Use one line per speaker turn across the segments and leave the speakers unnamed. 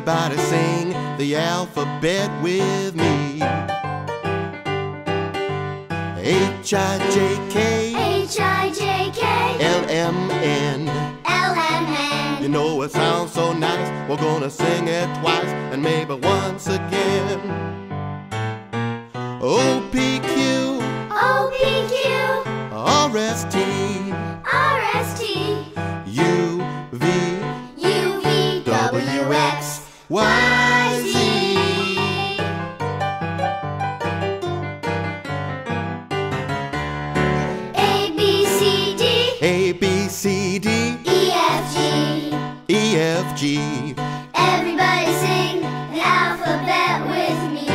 Everybody sing the alphabet with me. H-I-J-K,
H-I-J-K,
L-M-N.
L-M-N.
You know it sounds so nice, we're gonna sing it twice and maybe once again. O-P-Q,
O-P-Q,
R-S-T,
R-S-T,
U-V,
U-V, W-X,
Y-Z.
A-B-C-D,
A-B-C-D,
E-F-G.
E-F-G.
Everybody sing the alphabet with me.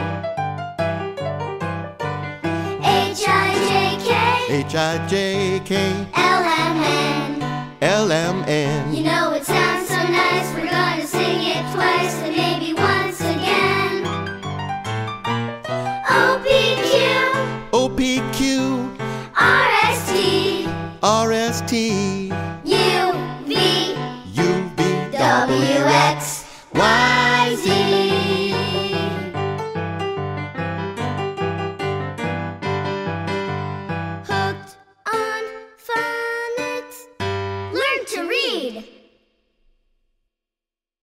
H-I-J-K,
H-I-J-K,
L-M-N.
L-M-N.
You know it sounds so nice, we're gonna sing it twice and maybe once again. O-P-Q,
O-P-Q,
R-S-T,
R-S-T.